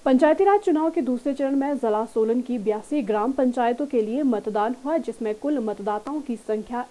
पंचायती राज चुनाव के दूसरे चरण में जिला सोलन की 82 ग्राम पंचायतों के लिए मतदान हुआ, जिसमें कुल मतदाताओं की संख्या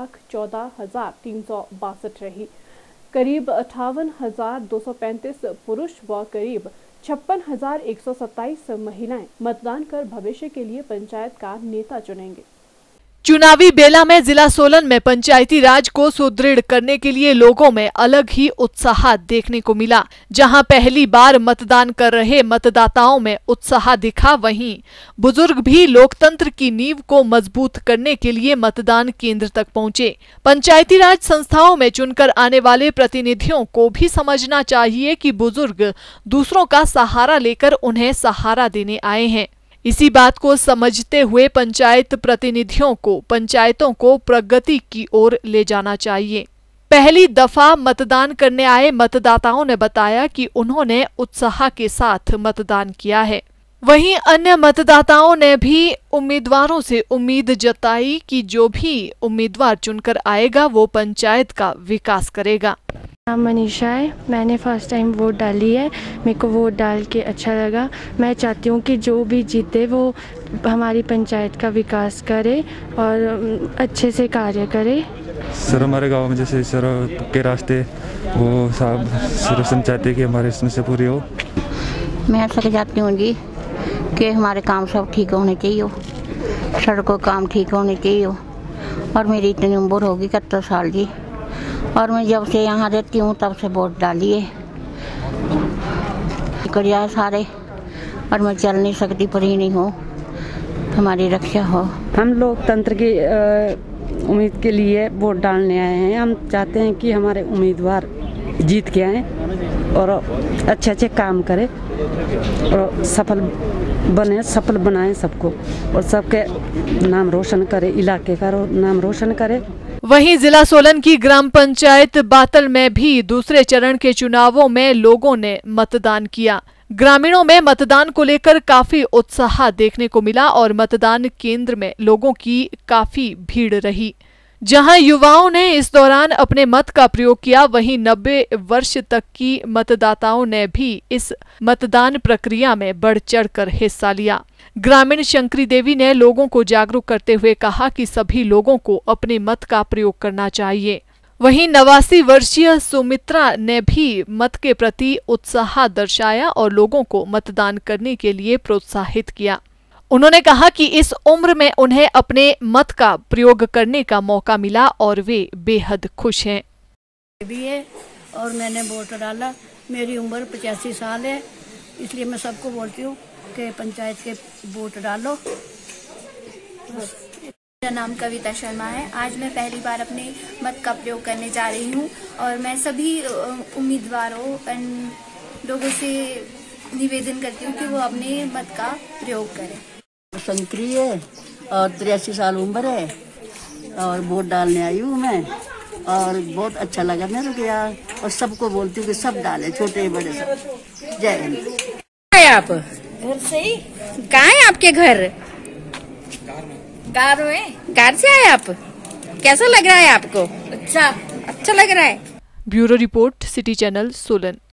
1,14,362 रही। करीब 58,235 पुरुष व करीब 56,127 महिलाएं मतदान कर भविष्य के लिए पंचायत का नेता चुनेंगे। चुनावी बेला में जिला सोलन में पंचायती राज को सुदृढ़ करने के लिए लोगों में अलग ही उत्साह देखने को मिला। जहां पहली बार मतदान कर रहे मतदाताओं में उत्साह दिखा, वहीं बुजुर्ग भी लोकतंत्र की नींव को मजबूत करने के लिए मतदान केंद्र तक पहुंचे। पंचायती राज संस्थाओं में चुनकर आने वाले प्रतिनिधियों को भी समझना चाहिए कि बुजुर्ग दूसरों का सहारा लेकर उन्हें सहारा देने आए हैं। इसी बात को समझते हुए पंचायत प्रतिनिधियों को पंचायतों को प्रगति की ओर ले जाना चाहिए। पहली दफा मतदान करने आए मतदाताओं ने बताया कि उन्होंने उत्साह के साथ मतदान किया है। वहीं अन्य मतदाताओं ने भी उम्मीदवारों से उम्मीद जताई कि जो भी उम्मीदवार चुनकर आएगा वो पंचायत का विकास करेगा। नाम मनीषा है। मैंने फर्स्ट टाइम वोट डाली है। मेरे को वोट डाल के अच्छा लगा। मैं चाहती हूँ कि जो भी जीते वो हमारी पंचायत का विकास करे और अच्छे से कार्य करे। सर, हमारे गांव में जैसे सड़क के रास्ते वो सब सर्वसम चाहते हैं कि हमारी समस्या पूरी हो। मैं ऐसा चाहती हूँ जी कि हमारे काम सब ठीक होने चाहिए, सड़कों काम ठीक होने चाहिए। और मेरी इतनी उम्र होगी 71 साल जी, और मैं जब से यहाँ रहती हूँ तब से वोट डालिए कर जाए सारे, और मैं चल नहीं सकती, फ्री नहीं हूँ, हमारी रक्षा हो। हम लोकतंत्र की उम्मीद के लिए वोट डालने आए हैं। हम चाहते हैं कि हमारे उम्मीदवार जीत के आए और अच्छे अच्छे काम करें और सफल बनाएं सबको, और सबके नाम रोशन करे, इलाके का नाम रोशन करे। वहीं जिला सोलन की ग्राम पंचायत बातल में भी दूसरे चरण के चुनावों में लोगों ने मतदान किया। ग्रामीणों में मतदान को लेकर काफी उत्साह देखने को मिला और मतदान केंद्र में लोगों की काफी भीड़ रही। जहां युवाओं ने इस दौरान अपने मत का प्रयोग किया, वहीं 90 वर्ष तक की मतदाताओं ने भी इस मतदान प्रक्रिया में बढ़ चढ़कर हिस्सा लिया। ग्रामीण शंकरी देवी ने लोगों को जागरूक करते हुए कहा कि सभी लोगों को अपने मत का प्रयोग करना चाहिए। वहीं 89 वर्षीय सुमित्रा ने भी मत के प्रति उत्साह दर्शाया और लोगों को मतदान करने के लिए प्रोत्साहित किया। उन्होंने कहा कि इस उम्र में उन्हें अपने मत का प्रयोग करने का मौका मिला और वे बेहद खुश हैं। और मैंने वोट डाला। मेरी उम्र 85 साल है, इसलिए मैं सबको बोलती हूँ कि पंचायत के वोट डालो। मेरा नाम कविता शर्मा है। आज मैं पहली बार अपने मत का प्रयोग करने जा रही हूँ और मैं सभी उम्मीदवारों लोगों से निवेदन करती हूँ कि वो अपने मत का प्रयोग करें। संकरी है और 83 साल उम्र है और वोट डालने आई हूँ मैं, और बहुत अच्छा लगा मेरे को यार, और सबको बोलती हूँ कि सब डाले, छोटे बड़े सब। जय हिंद। आप घर से ही? कहाँ है आपके घर? गार में। गार से आए आप? कैसा लग रहा है आपको? अच्छा लग रहा है। Bureau report, city channel, Solan.